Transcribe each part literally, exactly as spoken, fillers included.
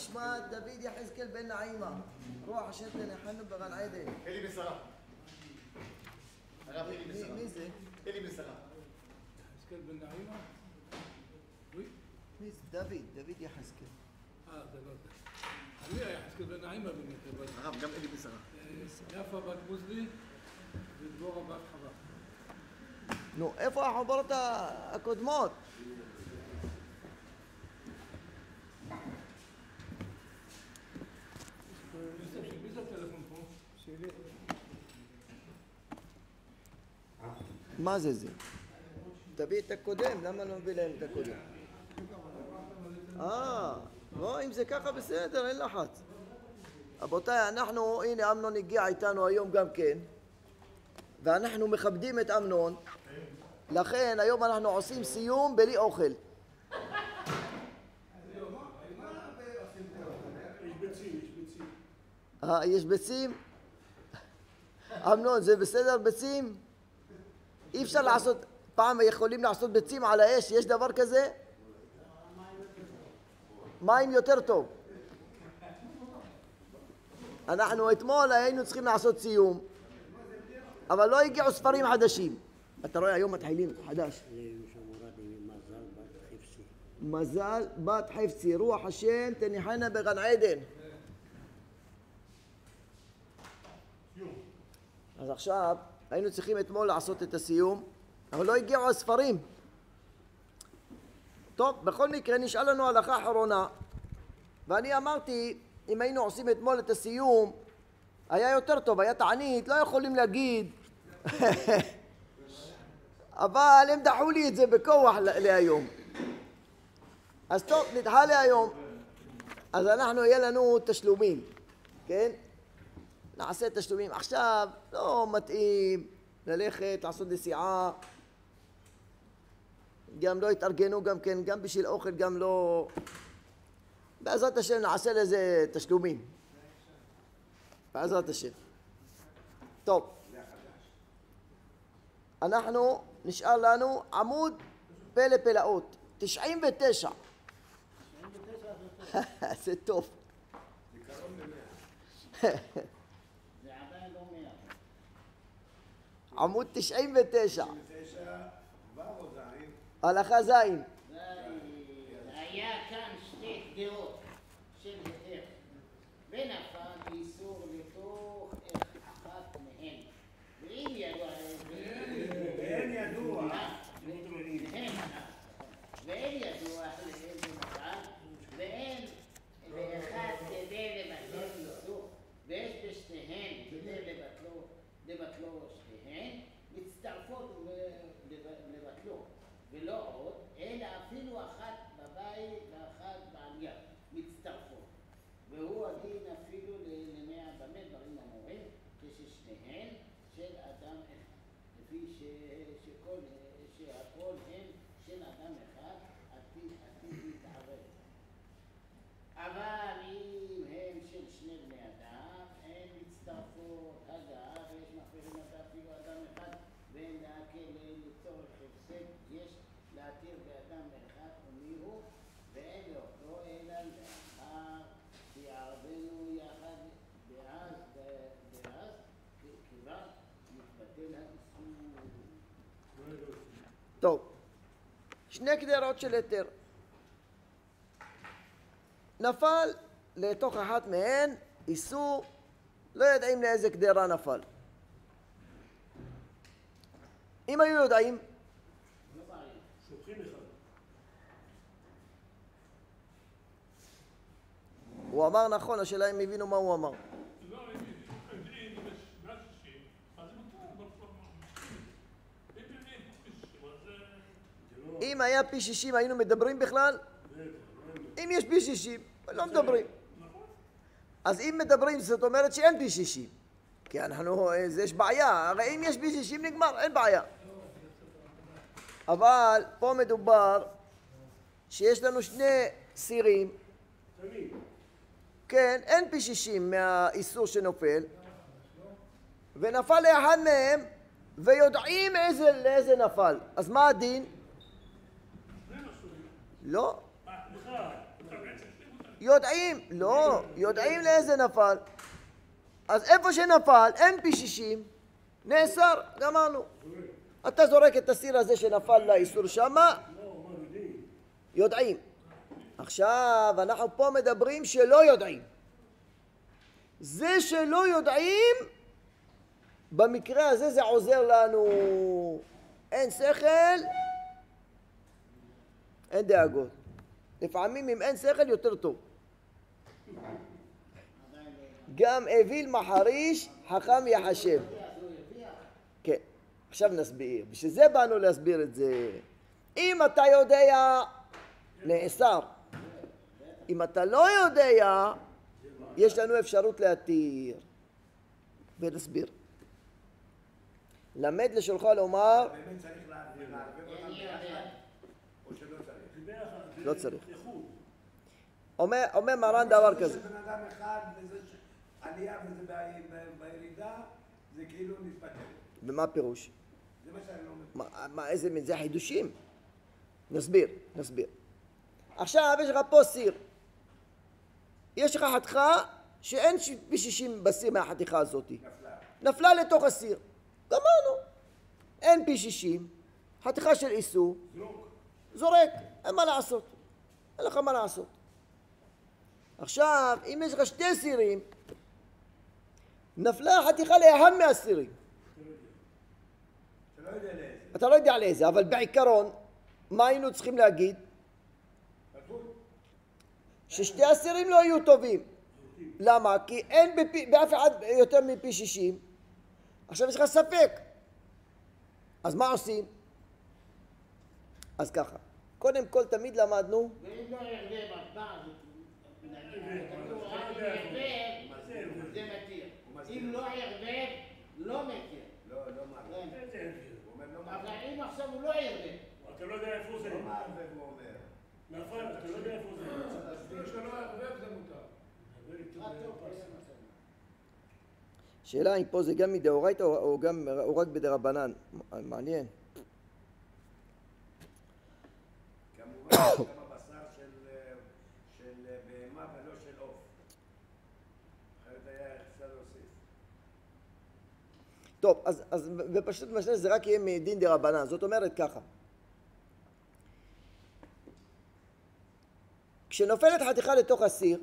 נשמת דוד יחזקאל בן נעימה, רוח השם תניחנו בגן עדן. אלי בן שרה. הרב אלי בן שרה. מי זה? אלי בן שרה. יחזקאל בן נעימה? מי זה? דוד, דוד יחזקאל. אה, זה לא זה. אני היה יחזקאל בן נעימה באמת. הרב, גם אלי בן שרה. יפה בת מוזלי ודבורה בת חווה. נו, איפה החברות הקודמות? מי זה הטלפון פה? שלי. מה זה זה? תביא את הקודם, למה לא מביא להם את הקודם? אה, לא, אם זה ככה בסדר, אין לחץ. רבותיי, אנחנו, הנה אמנון הגיע איתנו היום גם כן, ואנחנו מכבדים את אמנון, לכן היום אנחנו עושים סיום בלי אוכל. יש ביצים, יש ביצים. אה, יש ביצים? אמנון, זה בסדר ביצים? אי אפשר לעשות, פעם יכולים לעשות ביצים על האש, יש דבר כזה? מים יותר טוב. אנחנו אתמול היינו צריכים לעשות סיום, אבל לא הגיעו ספרים חדשים. אתה רואה, היום מתחילים חדש. מזל בת חפצי, רוח השם תניחנה בגן עדן. אז עכשיו היינו צריכים אתמול לעשות את הסיום, אבל לא הגיעו הספרים. טוב, בכל מקרה נשאל לנו הלכה אחרונה, ואני אמרתי, אם היינו עושים אתמול את הסיום, היה יותר טוב, היה תענית, לא יכולים להגיד. אבל הם דחו לי את זה בכוח להיום. אז טוב, נדחה להיום. אז אנחנו, יהיה לנו תשלומים, כן? נעשה תשלומים. עכשיו לא מתאים ללכת, לעשות נסיעה. גם לא התארגנו גם כן, גם בשביל אוכל, גם לא... בעזרת השם נעשה לזה תשלומים. בעזרת השם. טוב. אנחנו, נשאר לנו עמוד פלא פלאות, תשעים ותשע. זה טוב. זה קרוב למאה. זה עדיין לא מאה. עמוד תשעים ותשע. תשעים ותשע, ו' או זין? הלכה זין. היה כאן שתי גדרות של היתר, ונפל איסור לתוך אחת מהן. ואם ידוע ואין ידוע. ואין ידוע לאיזה נפל, ואין לאחד כדי לבטל איסור, ויש בשתיהן כדי לבטלו, לבטלו שתיהן, מצטרפות לבטלו, ולא עוד, אלא אפילו אחת בבית ואחת בעלייה, מצטרפות. והוא הדין אפילו למאה במה דברים אמורים, כששתיהן של אדם אחד, לפי שכל, שהכל הם של אדם אחד, עתיד עתיד להתערב. אבל אם הם של שני בני אדם, הן מצטרפות, אגב, יש מפרידים את אפילו אדם אחד, ואין להקל לצורך הפסק, יש להתיר באדם אחד ומי הוא, ואין לאותו אלא לאחר שיערבנו יחד באז, באז, כיוון מתבטל האיסור. טוב. שני גדרות של היתר. נפל לתוך אחת מהן איסור, לא יודעים לאיזה גדרה נפל. אם היו יודעים, שופכים אחד. הוא אמר נכון, השאלה אם הבינו מה הוא אמר. לא, אם יודעים, אם יש מאה שישים, אז זה מותר, אבל כבר אם יודעים פי שישים, אז זה... אם היה פי שישים היינו מדברים בכלל? אם יש פי שישים, לא מדברים. אז אם מדברים זאת אומרת שאין פי שישים. כי אנחנו, יש בעיה, הרי אם יש פי שישים נגמר, אין בעיה. אבל פה מדובר שיש לנו שני סירים. כן, אין פי שישים מהאיסור שנופל, ונפל לאחד מהם, ויודעים איזה, לאיזה נפל. אז מה הדין? לא. יודעים, לא, יודעים לאיזה נפל. אז איפה שנפל, אין פי שישים, נאסר, גמרנו. אתה זורק את הסיר הזה שנפל לאיסור שמה, יודעים. עכשיו, אנחנו פה מדברים שלא יודעים. זה שלא יודעים, במקרה הזה זה עוזר לנו. אין שכל, אין דאגות. לפעמים אם אין שכל יותר טוב. גם אוויל מחריש חכם יחשב. כן, עכשיו נסביר. בשביל זה באנו להסביר את זה. אם אתה יודע, נאסר. אם אתה לא יודע, יש לנו אפשרות להתיר. ונסביר. למד לשולך לומר, באמת צריך לערבב אותם ביחד, או שלא צריך? לא צריך. אומר, אומר מרן דבר כזה. זה בן אדם אחד וזה עלייה וזה בירידה, זה כאילו נתפתח. ומה פירוש? זה מה שאני לא מבין. מה, מה, איזה מין זה חידושים? נסביר, נסביר. עכשיו יש לך פה סיר. יש לך חתיכה שאין פי שישים בסיר מהחתיכה הזאת. נפלה. נפלה לתוך הסיר. גמרנו. אין פי שישים, חתיכה של איסור. זורק. אין מה לעשות. אין לך מה לעשות. עכשיו, אם יש לך שתי סירים, נפלה חתיכה לאחד מהסירים. אתה לא יודע לאיזה. אתה לא יודע לאיזה, אבל בעיקרון, מה היינו צריכים להגיד? ששתי הסירים לא יהיו טובים. למה? כי אין בפי, באף אחד יותר מפי שישים. עכשיו יש לך ספק. אז מה עושים? אז ככה. קודם כל תמיד למדנו. ואם לא ירווה בבא, זה מתיר. אם לא ירווה, לא מתיר. לא, לא מערבב. הוא אומר לא מערבב. אבל אם עכשיו הוא לא ירווה. אתה לא יודע איפה זה. לא מערבב, הוא אומר. נכון, אתה לא יודע איפה זה. שלא יערבב זה מותר. שאלה אם פה זה גם מדאורייתא או, או גם או רק בדרבנן. מעניין. כמובן גם הבשר של, של בהמה ולא של עוף. אחרת היה אפשר להוסיף. טוב, אז, אז בפשוט משנה זה רק יהיה מדין דרבנן. זאת אומרת ככה. כשנופלת חתיכה לתוך הסיר,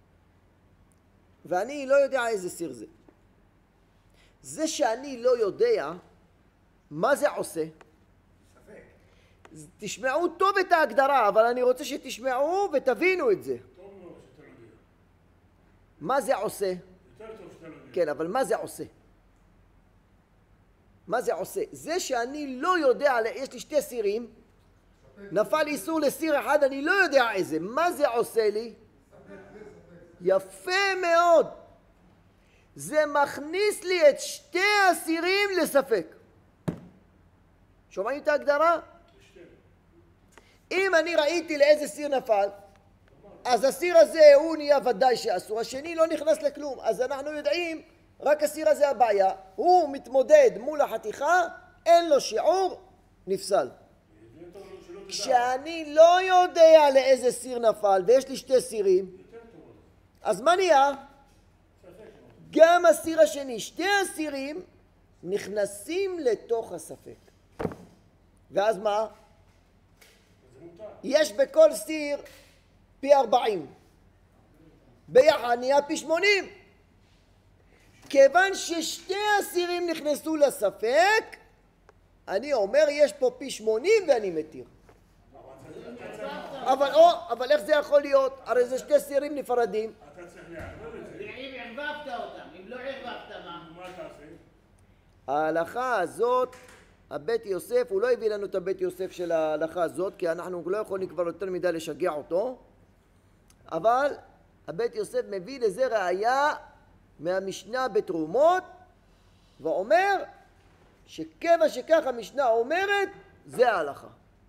ואני לא יודע איזה סיר זה. זה שאני לא יודע, מה זה עושה? ספק. תשמעו טוב את ההגדרה, אבל אני רוצה שתשמעו ותבינו את זה. טוב מאוד שאתה לא יודע. מה זה עושה? יותר טוב שאתה לא יודע. כן, אבל מה זה עושה? מה זה עושה? זה שאני לא יודע, יש לי שתי סירים, נפל איסור לסיר אחד, אני לא יודע איזה. מה זה עושה לי? יפה מאוד. זה מכניס לי את שתי הסירים לספק. שומעים את ההגדרה? אם אני ראיתי לאיזה סיר נפל, אז הסיר הזה הוא נהיה ודאי שאסור, השני לא נכנס לכלום. אז אנחנו יודעים, רק הסיר הזה הבעיה, הוא מתמודד מול החתיכה, אין לו שיעור, נפסל. כשאני לא יודע לאיזה סיר נפל ויש לי שתי סירים, אז מה נהיה? גם הסיר השני, שתי הסירים נכנסים לתוך הספק. ואז מה? יש בכל סיר פי ארבעים. ביחד נהיה פי שמונים. כיוון ששתי הסירים נכנסו לספק, אני אומר יש פה פי שמונים ואני מתיר. אבל או, אבל איך זה יכול להיות? הרי זה שתי סירים נפרדים. אתה צריך לערבב את זה. ואם ערבבת אותם, אם לא ערבבת מה? מה אתה עושה? ההלכה הזאת, הבית יוסף, הוא לא הביא לנו את הבית יוסף של ההלכה הזאת, כי אנחנו לא יכולים כבר יותר מדי לשגע אותו, אבל הבית יוסף מביא לזה ראיה מהמשנה בתרומות, ואומר שכיוון שכך המשנה אומרת, זה ההלכה.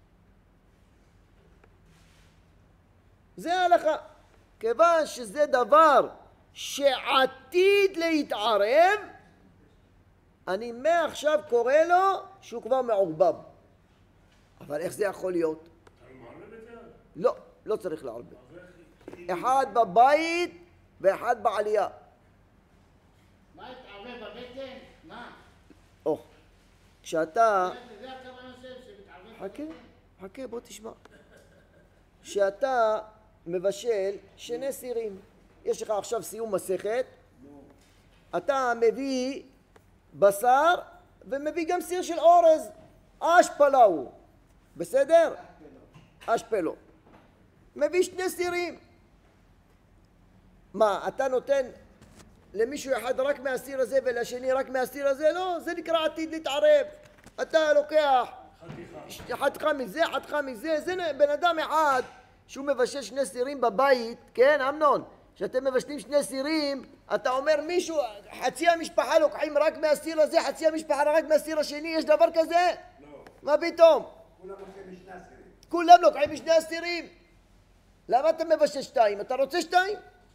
זה ההלכה. כיוון שזה דבר שעתיד להתערב, אני מעכשיו קורא לו שהוא כבר מעורבב. אבל איך זה יכול להיות? אתה מערבב את זה? לא, לא צריך לערבב. אחד בבית ואחד בעלייה. מה התערבב בבטן? מה? או, כשאתה... זה- זה הכוונה של שמתערבב חכה, בבטן? חכה, בוא תשמע. כשאתה מבשל שני סירים, יש לך עכשיו סיום מסכת, אתה מביא בשר ומביא גם סיר של אורז, אשפלאו, בסדר? אשפלו. מביא שני סירים. מה, אתה נותן למישהו אחד רק מהסיר הזה ולשני רק מהסיר הזה? לא, זה נקרא עתיד להתערב. אתה לוקח חתיכה מזה, חתיכה מזה, זה בן אדם אחד שהוא מבשל שני סירים בבית, כן אמנון? כשאתם מבשלים שני סירים, אתה אומר מישהו, חצי המשפחה לוקחים רק מהסיר הזה, חצי המשפחה רק מהסיר השני, יש דבר כזה? לא. מה פתאום? כולם עושים משני אסירים. כולם לוקחים משני הסירים. למה אתה מבשל שתיים? אתה רוצה שתיים?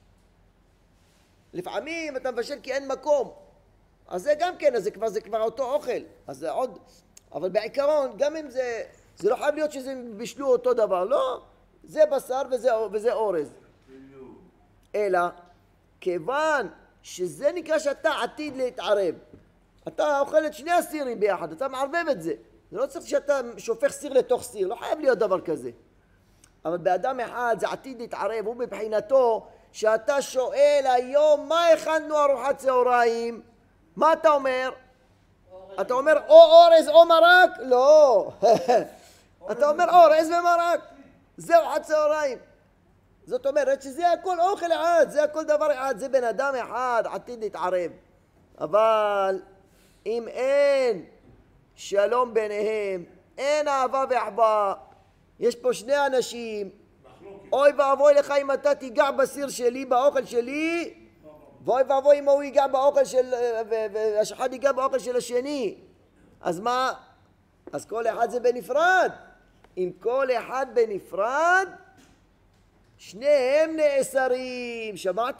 לפעמים אתה מבשל כי אין מקום. אז זה גם כן, אז זה כבר, זה כבר אותו אוכל. אז זה עוד... אבל בעיקרון, גם אם זה... זה לא חייב להיות שזה בישלו אותו דבר, לא. זה בשר וזה, וזה אורז. אלא, כיוון שזה נקרא שאתה עתיד להתערב. אתה אוכל את שני הסירים ביחד, אתה מערבב את זה. זה לא צריך שאתה שופך סיר לתוך סיר, לא חייב להיות דבר כזה. אבל באדם אחד זה עתיד להתערב, הוא מבחינתו שאתה שואל היום מה הכנו ארוחת צהריים, מה אתה אומר? אתה אומר או אורז או מרק? לא. אתה אומר אורז ומרק, זה ארוחת צהריים. זאת אומרת שזה הכל אוכל אחד, זה הכל דבר אחד, זה בן אדם אחד עתיד להתערב. אבל אם אין שלום ביניהם, אין אהבה ואחווה, יש פה שני אנשים, אוי ואבוי לך אם אתה תיגע בסיר שלי, באוכל שלי, ואוי ואבוי אם הוא ייגע באוכל של, והשחד ייגע באוכל של השני. אז מה? אז כל אחד זה בנפרד. אם כל אחד בנפרד, שניהם נאסרים. שמעתם?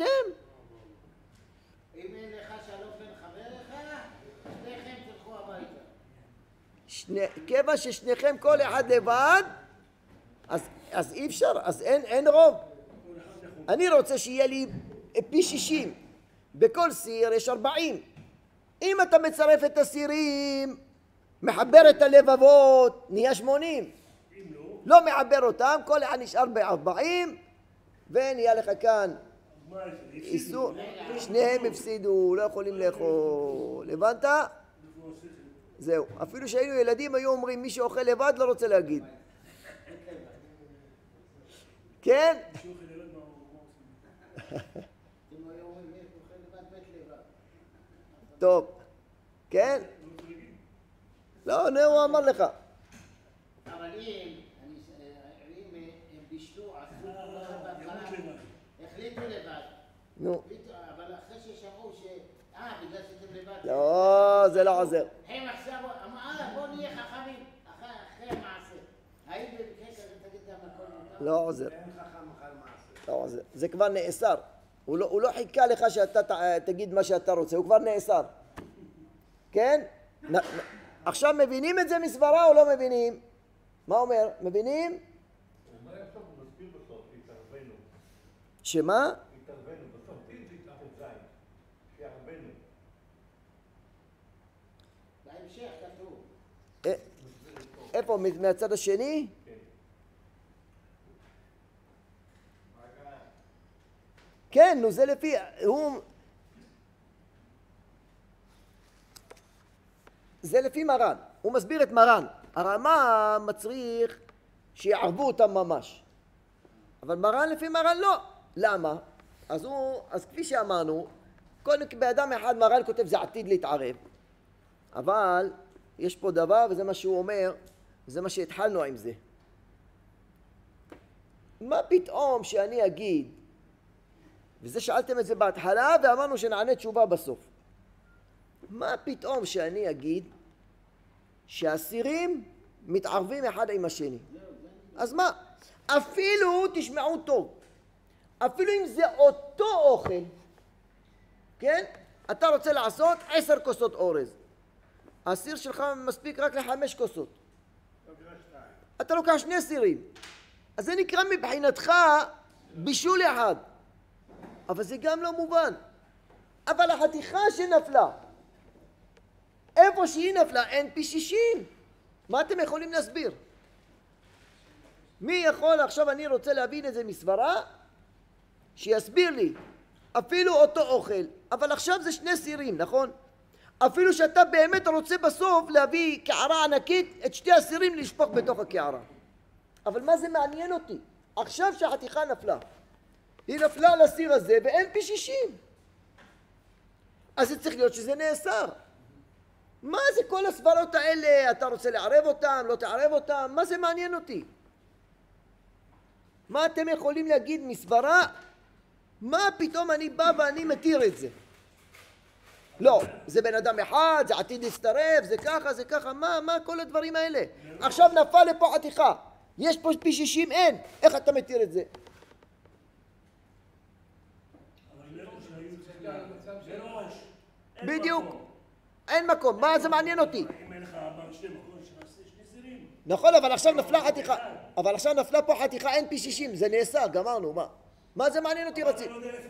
אם אין לך שלום בין חבריך, שניכם תלכו הביתה. שני, כיוון ששניכם כל אחד לבד, אז, אז אי אפשר, אז אין, אין רוב. אני רוצה שיהיה לי פי שישים. בכל סיר יש ארבעים. אם אתה מצרף את הסירים, מחבר את הלבבות, נהיה שמונים. לא מחבר אותם, כל אחד נשאר בארבעים, ונהיה לך כאן איסור. שניהם הפסידו, לא יכולים לאכול. הבנת? זהו. אפילו שהיינו ילדים היו אומרים מי שאוכל לבד לא רוצה להגיד. כן? טוב. כן? לא, נו, הוא אמר לך. אבל אם, אם הם בישלו, עשו בהתחלה, החליטו לבד. נו. אבל אחרי ששמעו ש... אה, בגלל שאתם לבד. לא, זה לא עוזר. הם עכשיו, אמרו, בואו נהיה חכמים אחרי המעשה. האם במקרה כזה תגיד גם הכל מותר? לא עוזר. אין חכם אחר מעשה. לא עוזר. זה כבר נאסר. הוא לא, הוא לא חיכה לך שאתה ת- תגיד מה שאתה רוצה, הוא כבר נאסר. כן? נ, נ, עכשיו מבינים את זה מסברה או לא מבינים? מה אומר? מבינים? מה עכשיו הוא מסביר בסוף? התערבנו. שמה? התערבנו. בסוף תהיה תתערב זין. שיערבנו. בהמשך כתוב. א- איפה? מ- מהצד השני? כן, נו זה לפי... הוא... זה לפי מרן. הוא מסביר את מרן. הרמה מצריך שיערבו אותם ממש. אבל מרן לפי מרן לא. למה? אז הוא... אז כפי שאמרנו, קודם באדם אחד מרן כותב זה עתיד להתערב. אבל יש פה דבר, וזה מה שהוא אומר, וזה מה שהתחלנו עם זה. מה פתאום שאני אגיד, וזה שאלתם את זה בהתחלה, ואמרנו שנענה תשובה בסוף. מה פתאום שאני אגיד שהסירים מתערבים אחד עם השני? אז מה? אפילו, תשמעו טוב, אפילו אם זה אותו אוכל, כן? אתה רוצה לעשות עשר כוסות אורז. הסיר שלך מספיק רק לחמש כוסות. אתה לוקח שני סירים. אז זה נקרא מבחינתך בישול אחד. אבל זה גם לא מובן. אבל החתיכה שנפלה, איפה שהיא נפלה אין פי שישים. מה אתם יכולים להסביר? מי יכול, עכשיו אני רוצה להבין איזה מסברה שיסביר לי, אפילו אותו אוכל, אבל עכשיו זה שני סירים, נכון? אפילו שאתה באמת רוצה בסוף להביא קערה ענקית, את שתי הסירים לשפוך בתוך הקערה. אבל מה זה מעניין אותי? עכשיו שהחתיכה נפלה, היא נפלה על הסיר הזה ואין פי שישים. אז זה צריך להיות שזה נאסר. מה זה כל הסברות האלה? אתה רוצה לערב אותם, לא תערב אותם? מה זה מעניין אותי? מה אתם יכולים להגיד מסברה? מה פתאום אני בא ואני מתיר את זה? לא, זה בן אדם אחד, זה עתיד להצטרף, זה ככה, זה ככה, מה, מה כל הדברים האלה? עכשיו נפל לפה חתיכה, יש פה פי שישים, אין, איך אתה מתיר את זה? בדיוק, אין מקום, מה זה מעניין אותי? נכון, אבל עכשיו נפלה חתיכה, אבל עכשיו נפלה פה חתיכה, אין פי שישים, זה נאסר, גמרנו, מה? מה זה מעניין אותי רצי?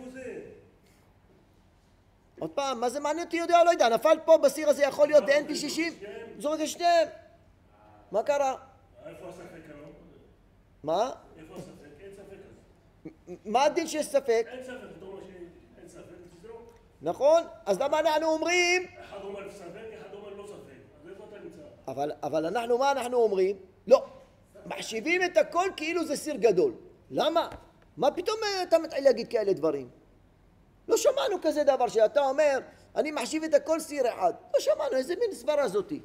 עוד פעם, מה זה מעניין אותי יודע או לא יודע? נפל פה בסיר הזה יכול להיות ואין פי שישים? זורק את שניהם. מה קרה? איפה הספק היום? מה? איפה הספק? אין ספק. מה הדין שיש ספק? אין ספק, אתה אומר שאין ספק, תזרוק. נכון? אז למה אנחנו אומרים? אחד אומר ספק, אחד אומר לא ספק. אז איפה אתה נמצא? אבל, אבל אנחנו, מה אנחנו אומרים? לא. מחשיבים את הכל כאילו זה סיר גדול. למה? מה פתאום אתה מתחיל להגיד כאלה דברים? לא שמענו כזה דבר שאתה אומר, אני מחשיב את הכל סיר אחד. לא שמענו, איזה מין סברה זאתי?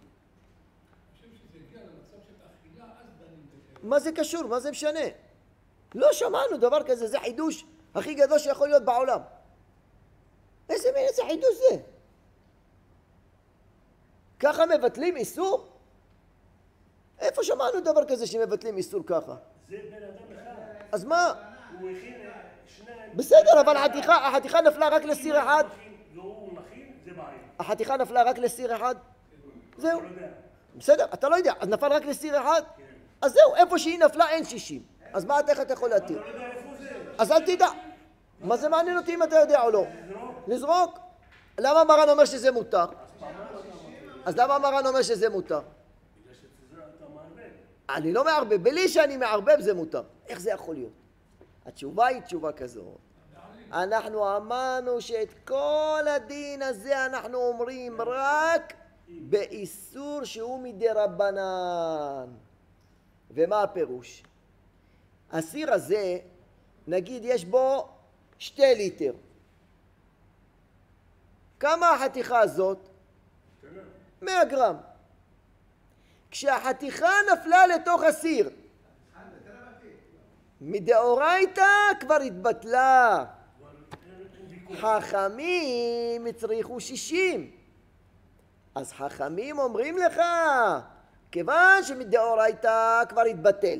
מה זה קשור? מה זה משנה? לא שמענו דבר כזה, זה חידוש הכי גדול שיכול להיות בעולם. איזה מין, איזה חידוש זה? ככה מבטלים איסור? איפה שמענו דבר כזה שמבטלים איסור ככה? זה בן אדם אחד. אז מה? הוא הכין שניים. בסדר, אבל החתיכה, החתיכה נפלה רק לסיר אחד. והוא מכין, זה בעיה. החתיכה נפלה רק לסיר אחד? זהו. לא יודע. בסדר, אתה לא יודע, אז נפל רק לסיר אחד? אז זהו, איפה שהיא נפלה אין שישים. אז מה אתה, איך אתה יכול להתיר? אתה לא יודע איפה זה. אז אל תדע. מה זה מעניין אותי אם אתה יודע או לא? לזרוק. למה מרן אומר שזה מותר? אז למה מרן אומר שזה מותר? בגלל שזה אתה מערבב. אני לא מערבב, בלי שאני מערבב זה מותר. איך זה יכול להיות? התשובה היא תשובה כזאת. אנחנו אמרנו שאת כל הדין הזה אנחנו אומרים רק באיסור שהוא מדי רבנן. ומה הפירוש? הסיר הזה, נגיד יש בו שתי ליטר. כמה החתיכה הזאת? מאה גרם. כשהחתיכה נפלה לתוך הסיר, מדאורייתא כבר התבטלה. חכמים הצריכו שישים. אז חכמים אומרים לך, כיוון שמדאורייתא כבר התבטל.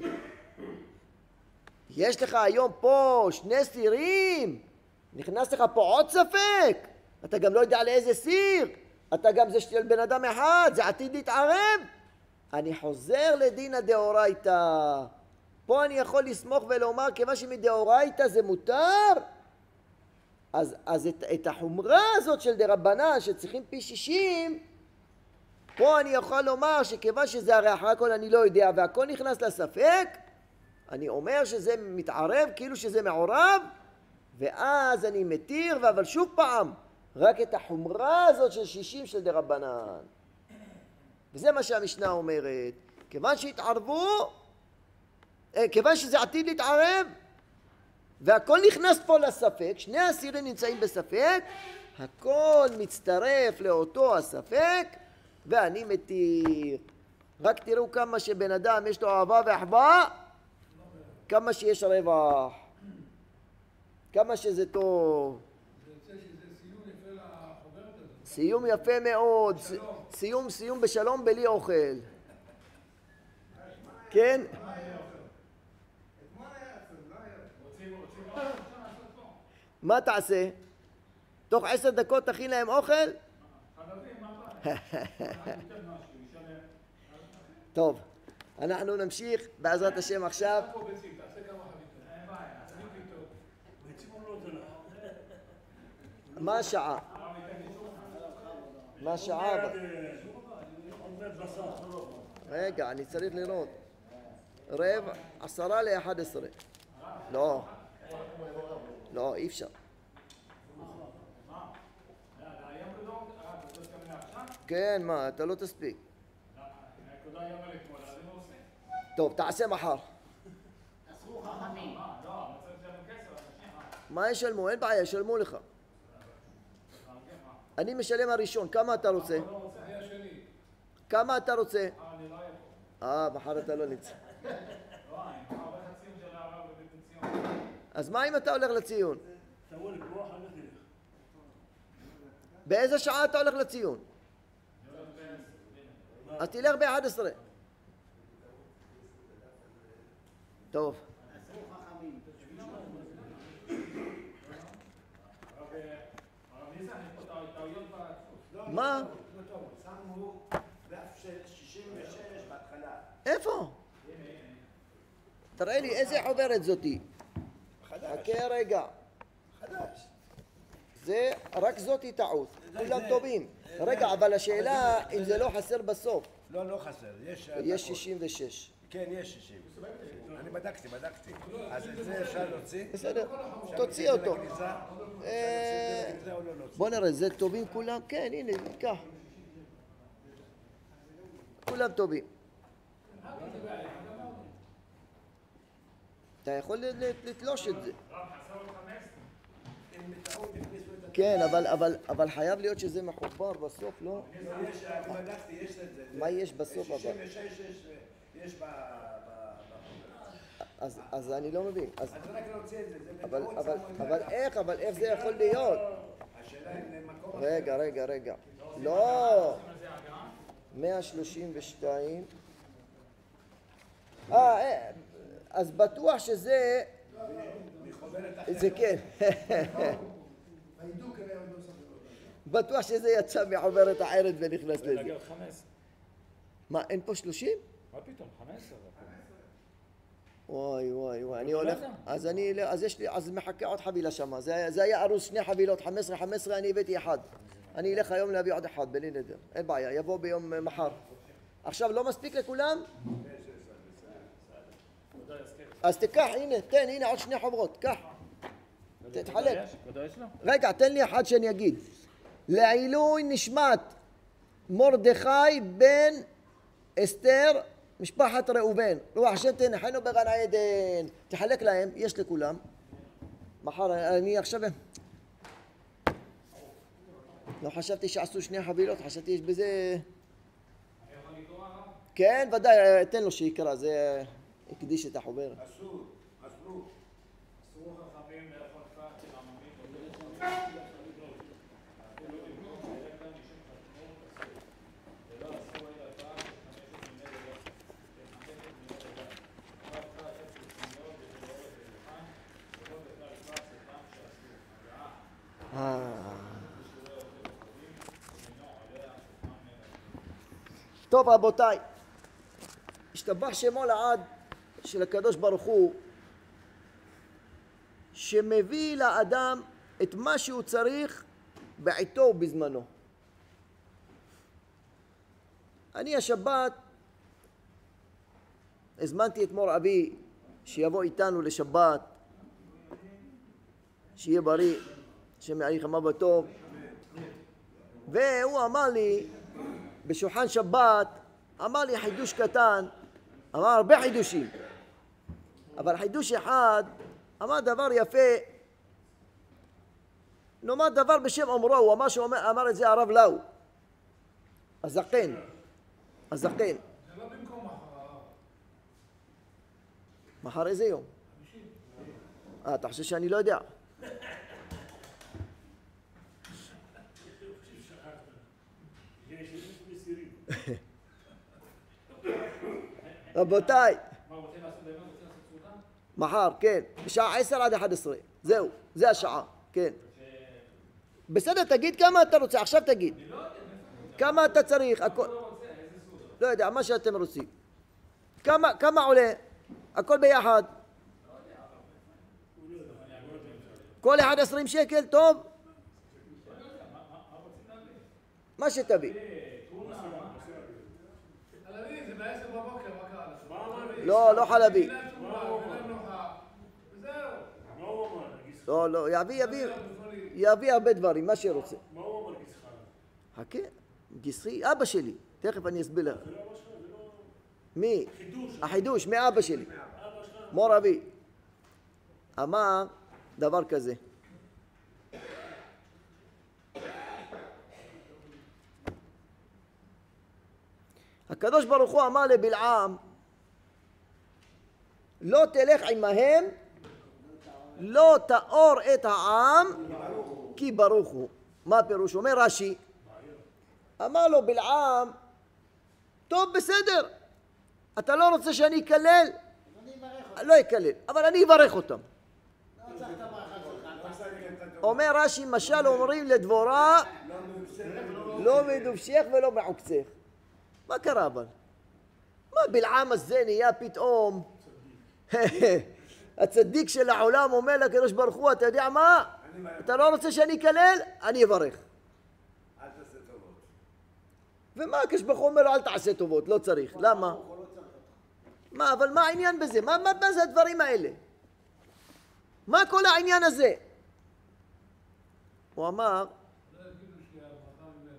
יש לך היום פה שני סירים, נכנס לך פה עוד ספק, אתה גם לא יודע לאיזה סיר, אתה גם זה של בן אדם אחד, זה עתיד להתערב. אני חוזר לדין הדאורייתא. פה אני יכול לסמוך ולומר, כיוון שמדאורייתא זה מותר, אז, אז את, את החומרה הזאת של דרבנן שצריכים פי שישים, פה אני יכול לומר שכיוון שזה הרי אחר הכל אני לא יודע והכל נכנס לספק, אני אומר שזה מתערב כאילו שזה מעורב, ואז אני מתיר, אבל שוב פעם, רק את החומרה הזאת של שישים של דרבנן. וזה מה שהמשנה אומרת. כיוון שהתערבו, כיוון שזה עתיד להתערב, והכל נכנס פה לספק, שני הסירים נמצאים בספק, הכל מצטרף לאותו הספק, ואני מתיר. רק תראו כמה שבן אדם יש לו אהבה ואחווה, כמה שיש רווח, כמה שזה טוב. זה יוצא שזה סיום יפה לחוברת הזאת. סיום יפה מאוד, סיום סיום בשלום בלי אוכל. כן? מה תעשה? תוך עשר דקות תכין להם אוכל? טוב, אנחנו נמשיך בעזרת השם עכשיו. תעשה כמה חביתות. מה השעה? מה השעה? עומד בשר. רגע, אני צריך לראות. רבע, עשרה לאחד עשרה. לא. לא, אי אפשר. כן, מה, אתה לא תספיק. טוב, תעשה מחר. אסרו חכמים. מה ישלמו? אין בעיה, ישלמו לך. אני משלם הראשון, כמה אתה רוצה? זה השני. כמה אתה רוצה? אה, מחר אתה לא נמצא. אז מה אם אתה הולך לציון? תבוא לקרוא אחר כך תלך. באיזה שעה אתה הולך לציון? אז תלך ב-אחת עשרה. טוב. אסרו חכמים. מה? שמו דף של שישים ושש בהתחלה. איפה? תראה לי איזה חוברת זאתי. חדש. חכה רגע. חדש. זה, רק זאתי טעות. כולם טובים. רגע, אבל השאלה אם זה לא חסר בסוף. לא, לא חסר. יש... יש שישים ושש. כן, יש שישים. אני בדקתי, בדקתי. אז את זה אפשר להוציא? בסדר, אפשר תוציא להוציא את זה אותו. לגניזה? אה, אפשר להוציא את זה לגניזה או לא להוציא? בוא נראה, זה טובים כולם? כן, הנה, קח. כולם טובים. אתה יכול ל- ל- לתלוש את זה. אם בטעות הכניסו את כן, אבל, אבל, אבל חייב להיות שזה מחובר בסוף, לא? זה. יש, אני בדקתי, יש את זה. מה יש בסוף שישים אבל? ושש יש, יש ב... ב- בחוברת. אז, אז אני לא מבין. אז, אז רק להוציא את זה. זה אבל, בטעות אבל, שמו את זה אבל על איך, אבל איך זה יכול להיות? השאלה אם למקום אחר. רגע, רגע, רגע. לא. מאה שלושים ושתיים. אה, אה, אז בטוח שזה... מחוברת אחרת. זה כן. ההידוק כנראה עוד לא סביר. בטוח שזה יצא מחוברת אחרת ונכנס לזה. להגיע ל-חמש עשרה. מה, אין פה שלושים? מה פתאום? חמש עשרה. וואי וואי וואי, אני לא הולך, יודע. אז אני, אז יש לי, אז מחכה עוד חבילה שמה, זה זה היה ארוס שני חבילות, חמש עשרה, חמש עשרה, אני הבאתי אחד. אני אלך היום להביא עוד אחד, בלי נדר, אין בעיה, יבוא ביום אה, מחר. עכשיו לא מספיק לכולם? אז תיקח, הנה, תן, הנה עוד שני חוברות, קח. תתחלק. כבודו יש לו? רגע, תן לי אחד שאני אגיד. לעילוי נשמת מרדכי בן אסתר, משפחת ראובן. רוח השם תנחנו בגן עדן. תחלק להם, יש לכולם. מחר, אני עכשיו... לא חשבתי שעשו שני חבילות, חשבתי יש בזה... כן, ודאי, תן לו שיקרא, זה הקדיש את החוברת. אסור, אסור. טוב רבותיי, השתבח שמו לעד של הקדוש ברוך הוא שמביא לאדם את מה שהוא צריך בעיתו ובזמנו. אני השבת הזמנתי את מור אבי שיבוא איתנו לשבת, שיהיה בריא, שמעריך מה בטוב, והוא אמר לי בשולחן שבת, אמר לי חידוש קטן, אמר הרבה חידושים, אבל חידוש אחד אמר דבר יפה, נאמר דבר בשם אומרו, הוא אמר שאומר, אמר את זה הרב לאו, הזקן, הזקן. זה לא במקום מחר. מחר איזה יום? אה, אתה חושב שאני לא יודע? רבותיי, מחר, כן, בשעה עשר עד אחת עשרה, זהו, זה השעה, כן. בסדר, תגיד כמה אתה רוצה, עכשיו תגיד. כמה אתה צריך, הכל... לא יודע, מה שאתם רוצים. כמה, כמה עולה? הכל ביחד. כל אחד עשרים שקל, טוב? מה שתביא. חלבי זה בעשר בבוקר, מה קרה לך? לא, לא חלבי. אין להם תרומה, אין להם נוחה, וזהו. מה הוא אמר? גיס- לא, לא, יביא, יביא, יביא הרבה דברים, מה שרוצה. מה הוא אמר גיס חלב? חכה, גיסי, אבא שלי. תכף אני אסביר לך. זה לא אבא שלך, זה לא... מי? חידוש. החידוש, מאבא שלי. אבא שלך. מור אבי. אמר דבר כזה. הקדוש ברוך הוא אמר לבלעם, לא תלך עמהם, לא תאור את העם, כי ברוך הוא. מה הפירוש? אומר רש"י, אמר לו בלעם, טוב בסדר, אתה לא רוצה שאני אקלל? אני אברך אותך. לא אקלל, אבל אני אברך אותם. לא צריך את הברכה שלך. אומר רש"י, משל אומרים לדבורה, לא מדובשך ולא מעוקצך. מה קרה אבל? מה בלעם הזה נהיה פתאום? הצדיק של העולם אומר לקדוש ברוך הוא, אתה יודע מה? אתה לא רוצה שאני אקלל? אני אברך. אל תעשה טובות. ומה הקדוש ברוך הוא אומר לו, אל תעשה טובות, לא צריך. למה? מה, אבל מה העניין בזה? מה, מה, מה זה הדברים האלה? מה כל העניין הזה? הוא אמר, לא יגידו שהברכה ממנו.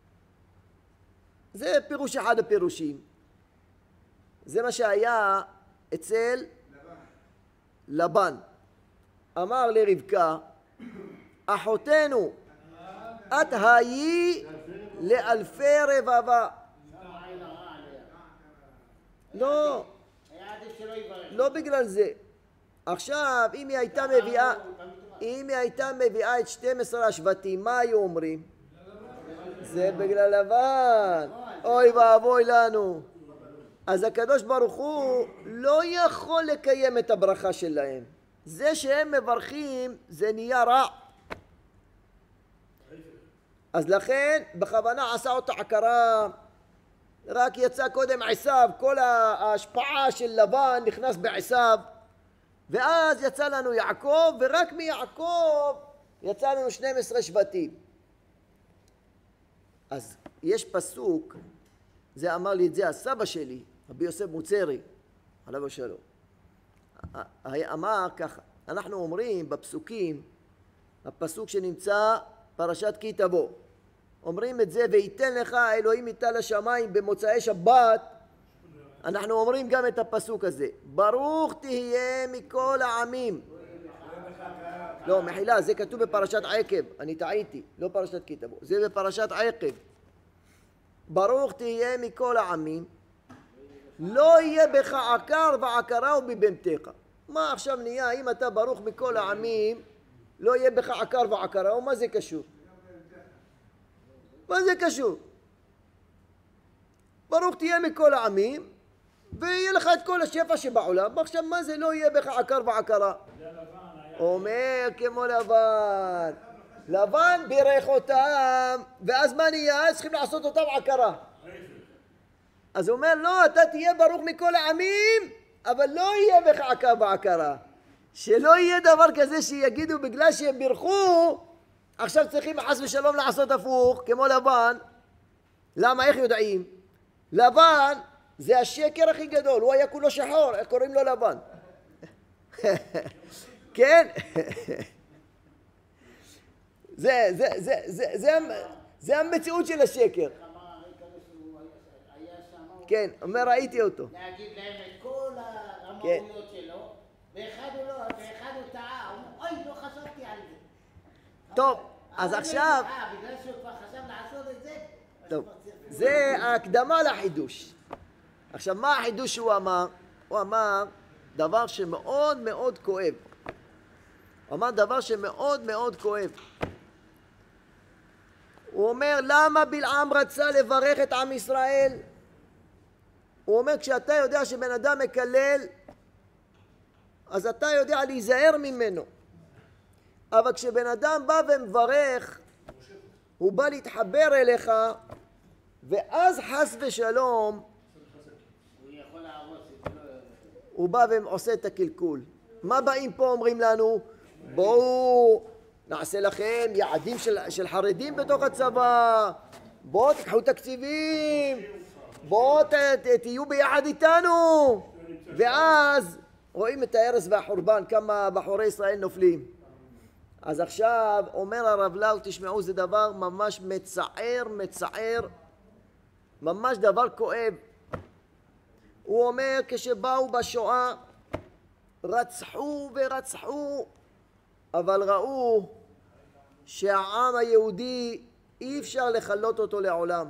זה פירוש אחד הפירושים. זה מה שהיה אצל לבן. אמר לרבקה, אחותנו, את היי לאלפי רבבה. שמה עין הרע עליה. לא, היה עדיף שלא יברך. לא בגלל זה. עכשיו, אם היא הייתה מביאה, אם היא הייתה מביאה את שנים עשר השבטים, מה היו אומרים? זה בגלל לבן. אוי ואבוי לנו. אז הקדוש ברוך הוא לא יכול לקיים את הברכה שלהם. זה שהם מברכים זה נהיה רע. אז לכן בכוונה עשה אותה עקרה. רק יצא קודם עשיו, כל ההשפעה של לבן נכנס בעשיו, ואז יצא לנו יעקב, ורק מיעקב יצא לנו שנים עשר שבטים. אז יש פסוק, זה אמר לי את זה הסבא שלי, רבי יוסף מוצרי, עליו השלום. אמר ככה, אנחנו אומרים בפסוקים, הפסוק שנמצא פרשת כי תבוא, אומרים את זה, וייתן לך אלוהים איתה לשמיים במוצאי שבת. אנחנו אומרים גם את הפסוק הזה, ברוך תהיה מכל העמים. לא, מחילה, זה כתוב בפרשת עקב, אני טעיתי, לא פרשת כי תבוא, זה בפרשת עקב. ברוך תהיה מכל העמים, לא יהיה בך עקר ועקרה ובבהמתך. מה עכשיו נהיה, אם אתה ברוך מכל העמים, לא יהיה בך עקר ועקרה, ומה זה קשור? מה זה קשור? ברוך תהיה מכל העמים, ויהיה לך את כל השפע שבעולם. עכשיו מה זה לא יהיה בך עקר ועקרה? אומר כמו לבן. לבן בירך אותם, ואז מה נהיה? צריכים לעשות אותם עקרה. אז הוא אומר, לא, אתה תהיה ברוך מכל העמים, אבל לא יהיה בך עקר ועקרה. שלא יהיה דבר כזה שיגידו בגלל שהם בירכו, עכשיו צריכים חס ושלום לעשות הפוך, כמו לבן. למה? איך יודעים? לבן זה השקר הכי גדול, הוא היה כולו שחור, איך קוראים לו לבן? כן? זה, זה, זה, זה, זה, זה המציאות של השקר. כן, אומר, ראיתי אותו. להגיד להם את כל המהויות שלו, ואחד הוא לא, ואחד הוא טעה, הוא אומר, אוי, לא חשבתי על זה. טוב, אז עכשיו... אה, בגלל שהוא כבר חשב לעשות את זה? טוב, זה ההקדמה לחידוש. עכשיו, מה החידוש שהוא אמר? הוא אמר דבר שמאוד מאוד כואב. הוא אמר דבר שמאוד מאוד כואב. הוא אומר, למה בלעם רצה לברך את עם ישראל? הוא אומר, כשאתה יודע שבן אדם מקלל, אז אתה יודע להיזהר ממנו. אבל כשבן אדם בא ומברך, הוא בא להתחבר אליך, ואז חס ושלום, הוא יכול להרוס את זה, לא... הוא בא ועושה את הקלקול. מה באים פה אומרים לנו? בואו נעשה לכם יעדים של, של חרדים בתוך הצבא, בואו תיקחו תקציבים, בואו ת- ת- תהיו ביחד איתנו. ואז רואים את ההרס והחורבן, כמה בחורי ישראל נופלים. אז עכשיו אומר הרב לאו, תשמעו, זה דבר ממש מצער, מצער, ממש דבר כואב. הוא אומר, כשבאו בשואה, רצחו ורצחו, אבל ראו שהעם היהודי אי אפשר לכלות אותו לעולם.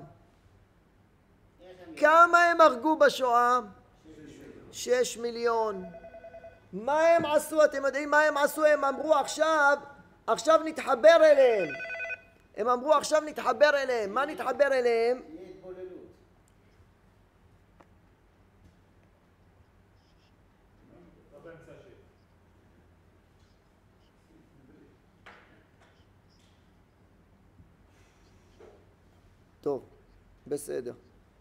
כמה הם הרגו בשואה? שש מיליון. מה הם עשו? אתם יודעים מה הם עשו? הם אמרו עכשיו, עכשיו נתחבר אליהם. הם אמרו עכשיו נתחבר אליהם. מה נתחבר אליהם? יהיה התבוללות. טוב, בסדר.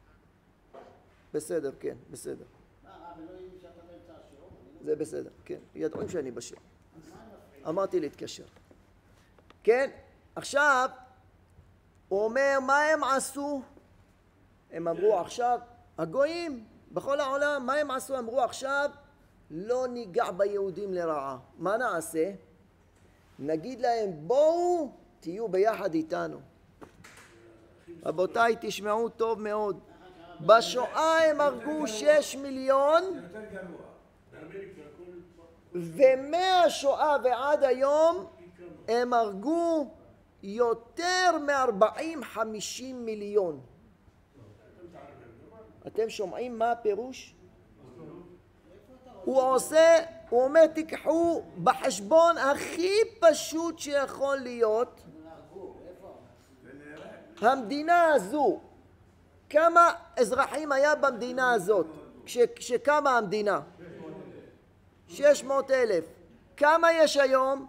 בסדר, כן, בסדר. מה, אבל לא יודעים שאתה באמצע השיעור? אני לא- זה בסדר, כן. ידעו שאני בשיעור. אמרתי להתקשר. כן? עכשיו, הוא אומר, מה הם עשו? הם אמרו עכשיו, הגויים בכל העולם, מה הם עשו? אמרו עכשיו, לא ניגע ביהודים לרעה. מה נעשה? נגיד להם, בואו תהיו ביחד איתנו. רבותיי, תשמעו טוב מאוד. בשואה הם הרגו שש מיליון, יותר גרוע. באמריקה הכל... ומהשואה ועד היום הם הרגו יותר מ-ארבעים חמישים מיליון. אתם שומעים מה הפירוש? הוא עושה, הוא אומר, תיקחו בחשבון הכי פשוט שיכול להיות, המדינה הזו, כמה אזרחים היה במדינה הזאת כש, כשקמה המדינה? שש מאות אלף. כמה יש היום?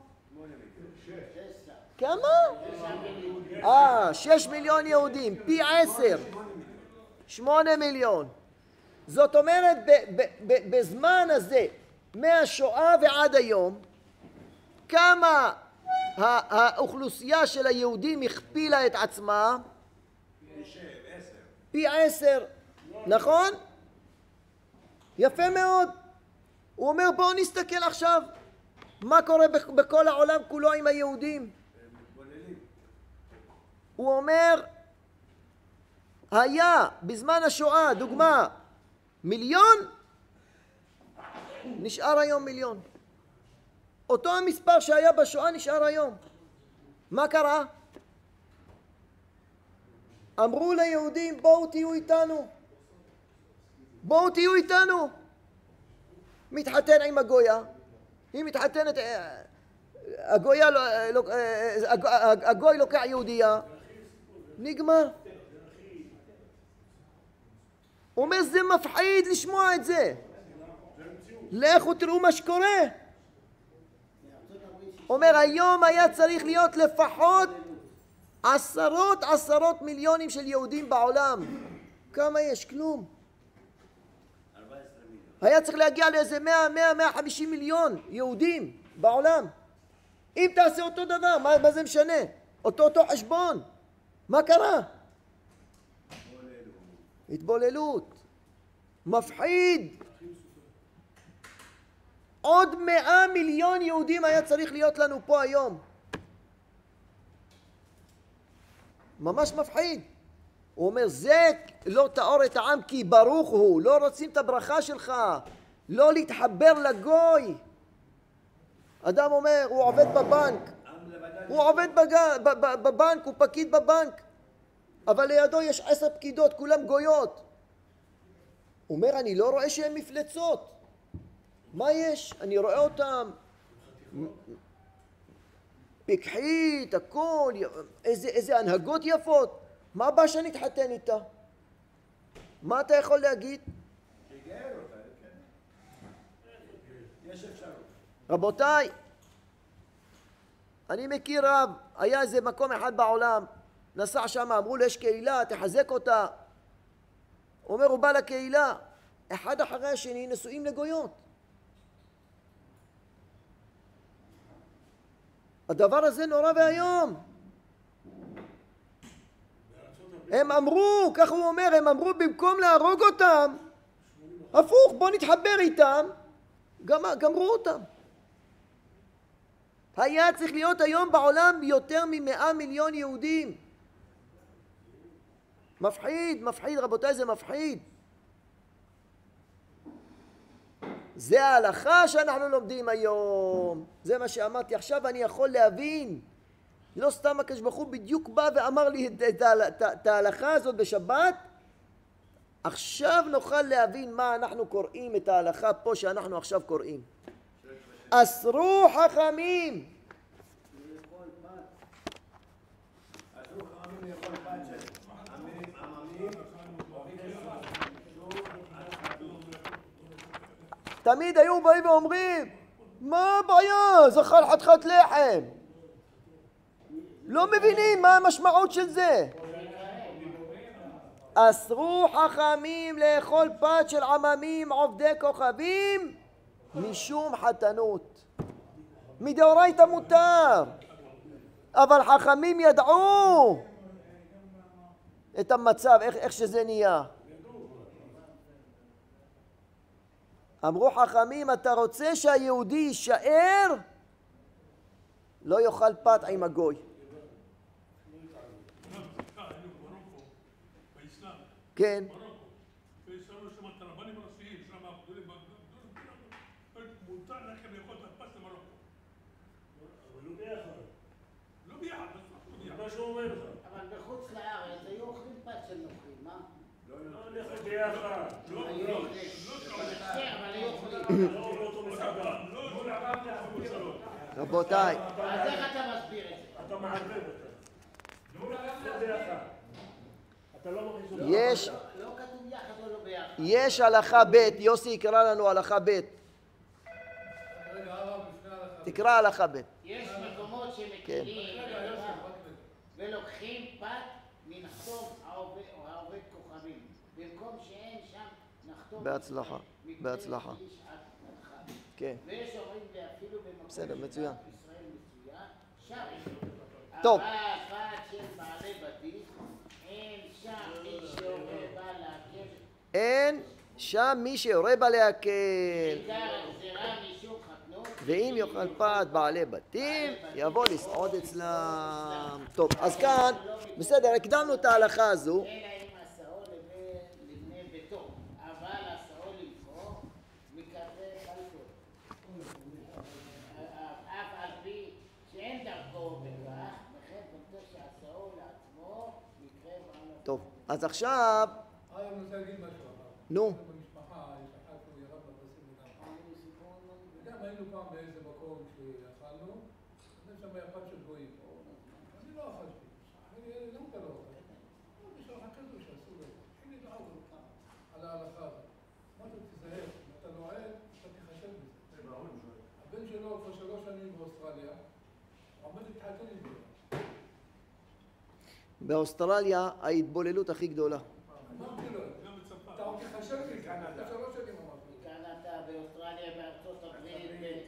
כמה? אה, שש מיליון יהודים, פי עשר. שמונה מיליון. זאת אומרת, ב- ב- ב- בזמן הזה, מהשואה ועד היום, כמה ה- האוכלוסייה של היהודים הכפילה את עצמה? פי עשר, נכון? יפה מאוד. הוא אומר, בואו נסתכל עכשיו מה קורה בכ- בכל העולם כולו עם היהודים. הוא אומר, היה בזמן השואה, דוגמה, מיליון, נשאר היום מיליון. אותו המספר שהיה בשואה נשאר היום. מה קרה? אמרו ליהודים, בואו תהיו איתנו. בואו תהיו איתנו. מתחתן עם הגויה. היא מתחתנת, אה, הגויה, לא- לא- אה, הג- הג- הגוי לוקח יהודייה. נגמר. הוא אומר, זה מפחיד לשמוע את זה. לכו תראו מה שקורה. אומר, היום היה צריך להיות לפחות עשרות עשרות מיליונים של יהודים בעולם. כמה יש? כלום. היה צריך להגיע לאיזה מאה, מאה, מאה וחמישים מיליון יהודים בעולם. אם תעשה אותו דבר, מה, מה זה משנה? אותו אותו חשבון. מה קרה? התבוללות. מפחיד. עוד מאה מיליון יהודים היה צריך להיות לנו פה היום. ממש מפחיד. הוא אומר, זה לא תאור את העם כי ברוך הוא. לא רוצים את הברכה שלך. לא להתחבר לגוי. אדם אומר, הוא עובד בבנק. הוא עובד בג... בב... בבנק, הוא פקיד בבנק. אבל לידו יש עשר פקידות, כולם גויות. הוא אומר, אני לא רואה שהן מפלצות. מה יש? אני רואה אותם. פיקחית, הכל, איזה, איזה הנהגות יפות. מה הבא שאני אתחתן איתה? מה אתה יכול להגיד? שיגייר אותה, כן. יש אפשרות. רבותיי, אני מכיר רב, היה איזה מקום אחד בעולם, נסע שם, אמרו לו, יש קהילה, תחזק אותה. הוא אומר, הוא בא לקהילה, אחד אחרי השני נשואים לגויות. הדבר הזה נורא והיום. הם אמרו, כך הוא אומר, הם אמרו במקום להרוג אותם, הפוך, בוא נתחבר איתם, גמר, גמרו אותם. היה צריך להיות היום בעולם יותר ממאה מיליון יהודים. מפחיד, מפחיד, רבותיי, זה מפחיד. זה ההלכה שאנחנו לומדים היום. זה מה שאמרתי. עכשיו אני יכול להבין. לא סתם הקדוש ברוך הוא בדיוק בא ואמר לי את ההלכה הזאת בשבת. עכשיו נוכל להבין מה אנחנו קוראים את ההלכה פה שאנחנו עכשיו קוראים. אסרו חכמים. אסרו חכמים לאכול פת של עממים, עממים, תמיד היו באים ואומרים, מה הבעיה? זכר חתיכת לחם. לא מבינים מה המשמעות של זה. אסרו חכמים לאכול פת של עממים עובדי כוכבים משום חתנות. מדאורייתא מותר, אבל חכמים ידעו את המצב, איך, איך שזה נהיה. אמרו חכמים, אתה רוצה שהיהודי יישאר? לא יאכל פת עם הגוי. כן. ויש לנו שם את הרבנים הראשיים, שם הגדולים, מותר לכם לאכול את הפת למרוקו. אבל לא ביחד. לא ביחד, מה שהוא אומר לך. אבל בחוץ לארץ היו אוכלים פת של נוכלים, מה? לא לאכול ביחד. לא, היו לא. אוכלים. כן, אבל היו אוכלים. לא באותו מסעדה. לא, לא. רבותיי, אז איך אתה מסביר את זה? אתה מערבב אותה. לא לאכול ביחד. אתה לא מכניס אותה. יש, לא כתוב יחד או לא ביחד. יש הלכה ב', יוסי יקרא לנו הלכה ב'. רגע, הרב, לפני ההלכה. תקרא הלכה ב'. יש מקומות שמקלים ולוקחים פת מנחתום העובד או העובד כוכבים. במקום שאין שם נחתום... בהצלחה, בהצלחה. כן. ויש אומרים לי אפילו במקום... בסדר, מצוין. ישראל מצוין, שרים. טוב. אבל פת של בעלי בתים, אין שם מי שיורה בא להקל. אין שם מי שיורה בה להקל. עיקר הגזירה משום חתנות. ואם יאכל פת בעלי בתים, יבוא לסעוד אצלם. טוב, אז כאן, בסדר, הקדמנו את ההלכה הזו. אלא אם עשאו לבני ביתו, אבל עשאו למכור מקרב חלקו. אף על פי שאין דרכו בכך, וכן במתו שעשאו לעצמו מקרב עליו. טוב, אז עכשיו, הרב, אני רוצה להגיד משהו. הרב. נו. במשפחה, יש אחד שהוא ירד לפסים וגם. וגם היינו פעם באיזה מקום שאכלנו, אז שם היה פת של גויים. אני לא אכלתי. אני גם אתה לא אכלתי. יש לך כזו שעשו לו. הנה דעו על ההלכה הזאת. אמרתי, תיזהר, אם אתה נועל, אתה תחשב בזה. הבן שלו כבר שלוש שנים באוסטרליה, עומד להתחתן עם זה. באוסטרליה ההתבוללות הכי גדולה. אמרתי לו, אתה עוד תחשב לי, אתה שלוש שנים אמרתי. בקנדה, באוסטרליה, בארצות הברית,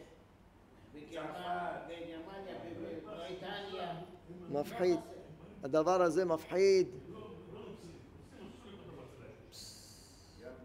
בגרמניה, בבריטניה. מפחיד. הדבר הזה מפחיד. גם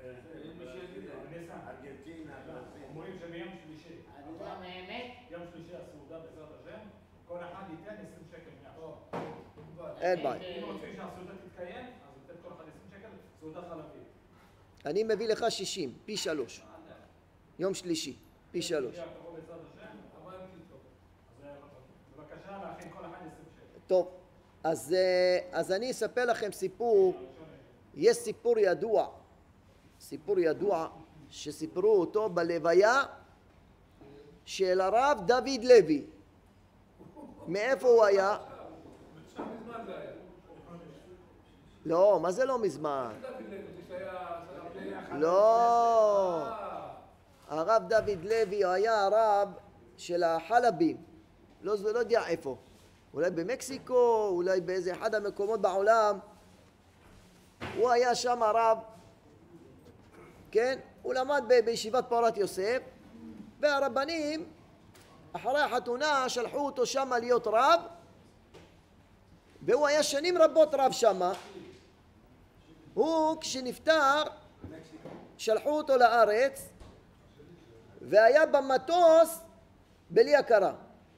בארגנטינה, אומרים שביום שלישי, אני יודע מהאמת? יום שלישי הסעודה בעזרת השם, כל אחד ייתן עשרים שקל מהחור. אין בעיה. אם רוצים שהסעודה תתקיים, אז ייתן כל אחד עשרים שקל, סעודה חלבית. אני מביא לך שישים, פי שלוש. יום שלישי, פי שלוש. יום תבוא בעזרת השם, אמרתי טוב. אז בבקשה להכין כל אחד עשרים שקל. טוב, אז, אה, אז אני אספר לכם סיפור. יש סיפור ידוע, סיפור ידוע שסיפרו אותו בלוויה של הרב דוד לוי. מאיפה הוא היה? שם מזמן זה היה. לא, מה זה לא מזמן? דוד לוי, זה שהיה... לא. אה, הרב דוד לוי היה הרב של החלבים. לא, לא יודע איפה. אולי במקסיקו, אולי באיזה אחד המקומות בעולם. הוא היה שם הרב, כן? הוא למד ב- בישיבת פורת יוסף, והרבנים, אחרי החתונה, שלחו אותו שם להיות רב, והוא היה שנים רבות רב שמה. הוא כשנפטר שלחו אותו לארץ והיה במטוס בלי הכרה,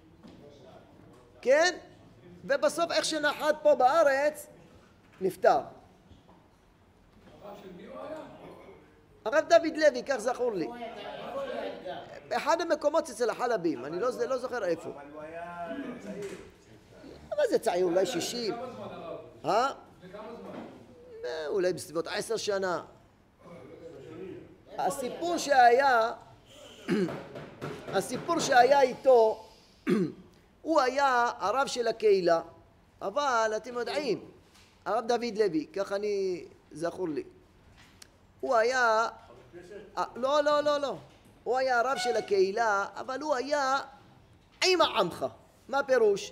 כן? ובסוף איך שנחת פה בארץ נפטר. הרב של מי הוא היה? הרב דוד לוי, כך זכור לי, איפה הוא היה גר? באחד המקומות אצל החלבים, אני לא, לא זוכר איפה. אבל הוא היה צעיר. מה זה צעיר? אולי שישים? כמה זמן הרב? אה? לפני כמה זמן? אה, אולי בסביבות עשר שנה. הסיפור שהיה, הסיפור שהיה איתו, הוא היה הרב של הקהילה, אבל אתם יודעים, הרב דוד לוי, כך אני זכור לי, הוא היה, אה, לא, לא, לא, לא, הוא היה הרב של הקהילה, אבל הוא היה עם העמך. מה פירוש?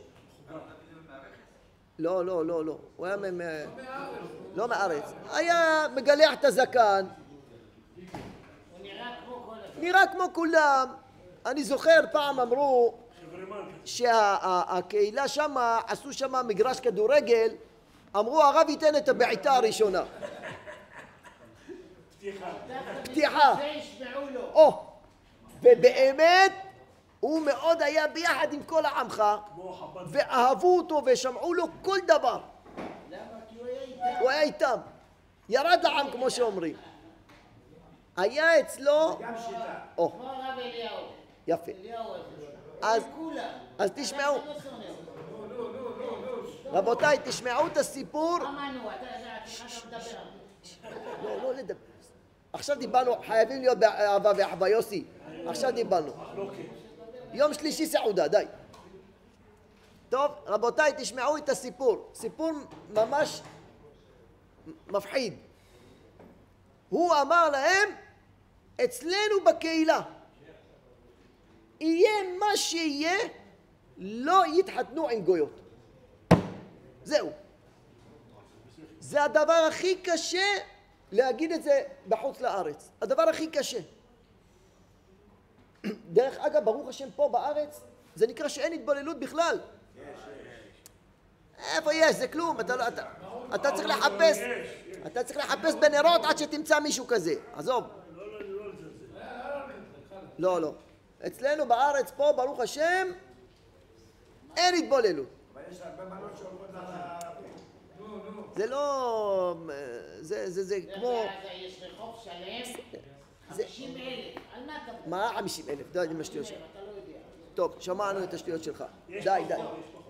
לא, לא, לא, לא, הוא היה מ... לא מארץ, היה מגלח את הזקן, הוא נראה כמו כל אחד. נראה כמו כולם. אני זוכר פעם אמרו שהקהילה שמה, עשו שמה מגרש כדורגל, אמרו הרב ייתן את הבעיטה הראשונה. פתיחה. זה ישמעו לו. או, ובאמת הוא מאוד היה ביחד עם כל העמך, ואהבו אותו ושמעו לו כל דבר. למה? כי הוא היה איתם. הוא היה איתם, ירד לעם כמו שאומרים. היה אצלו, גם שיטה. או, כמו הרב אליהו. יפה. אליהו הזה. אז- כולם. אז תשמעו. אתה לא שונא אותו. רבותיי, תשמעו את הסיפור. אמרנו, אתה התחלת לדבר. לא, לא לדבר. עכשיו דיברנו, חייבים להיות באהבה ואחווה, יוסי. עכשיו דיברנו. יום שלישי סעודה, די. טוב, רבותיי, תשמעו את הסיפור. סיפור ממש מפחיד. הוא אמר להם, אצלנו בקהילה, יהיה מה שיהיה, לא יתחתנו עם גויות. זהו. זה הדבר הכי קשה להגיד את זה בחוץ לארץ. הדבר הכי קשה. דרך אגב, ברוך השם פה בארץ, זה נקרא שאין התבוללות בכלל. איפה יש? זה כלום. אתה, לא, אתה, אתה צריך לחפש, אתה צריך לחפש בנרות עד שתמצא מישהו כזה. עזוב. לא, לא. אצלנו בארץ פה, ברוך השם, אין התבוללות. אבל יש הרבה בנות שאומרות על הערבים. זה לא... זה, זה, זה כמו... בעזה יש רחוב שלם, זה- חמישים אלף. על מה אתה מדבר? מה? חמישים אלף. די עם השטויות שלך. אתה לא יודע. טוב, שמענו את השטויות שלך. די, די.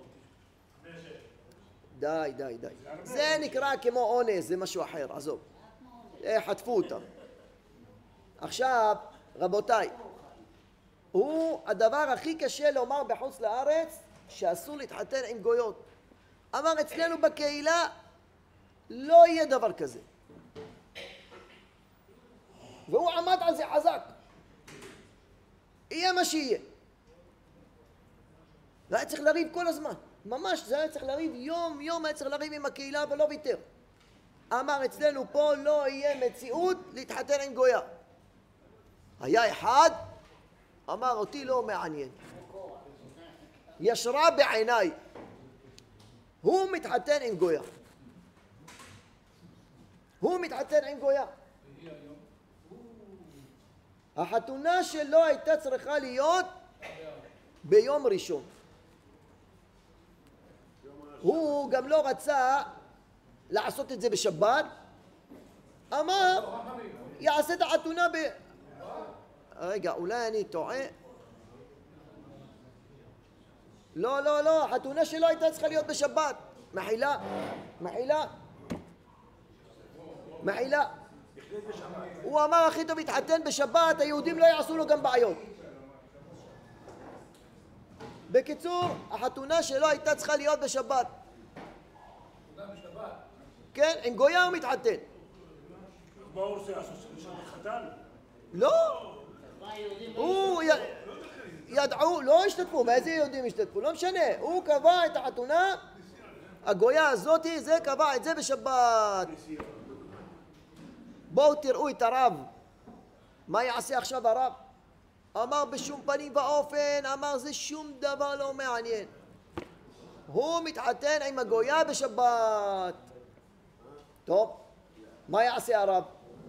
די, די, די. זה נקרא כמו אונס, זה משהו אחר, עזוב. אה, חטפו אותם. עכשיו, רבותיי, הוא הדבר הכי קשה לומר בחוץ לארץ, שאסור להתחתן עם גויות. אמר אצלנו בקהילה, לא יהיה דבר כזה. והוא עמד על זה חזק. יהיה מה שיהיה. והיה צריך לריב כל הזמן. ממש, זה היה צריך לריב יום יום, היה צריך לריב עם הקהילה ולא ויתר. אמר אצלנו פה לא יהיה מציאות להתחתן עם גויה. היה אחד, אמר אותי לא מעניין. ישרה בעיניי. הוא מתחתן עם גויה. הוא מתחתן עם גויה. החתונה שלו הייתה צריכה להיות ביום ראשון. הוא גם לא רצה לעשות את זה בשבת. אמר, יעשה את החתונה ב... רגע, אולי אני טועה? לא, לא, לא, החתונה שלו הייתה צריכה להיות בשבת. מחילה, מחילה. מחילה. הוא אמר הכי טוב יתחתן בשבת, היהודים לא יעשו לו גם בעיות. בקיצור, החתונה שלו הייתה צריכה להיות בשבת. כן, עם גויה הוא מתחתן. מה הוא רוצה לעשות? חתן? לא, מה, היהודים לא הוא י... ידעו, לא השתתפו, מאיזה יהודים השתתפו? לא משנה, הוא קבע את החתונה, הגויה הזאת, זה קבע את זה בשבת. בואו תראו את הרב. מה יעשה עכשיו הרב? אמר בשום פנים ואופן, אמר זה שום דבר לא מעניין. הוא מתחתן עם הגויה בשבת. טוב, מה יעשה הרב?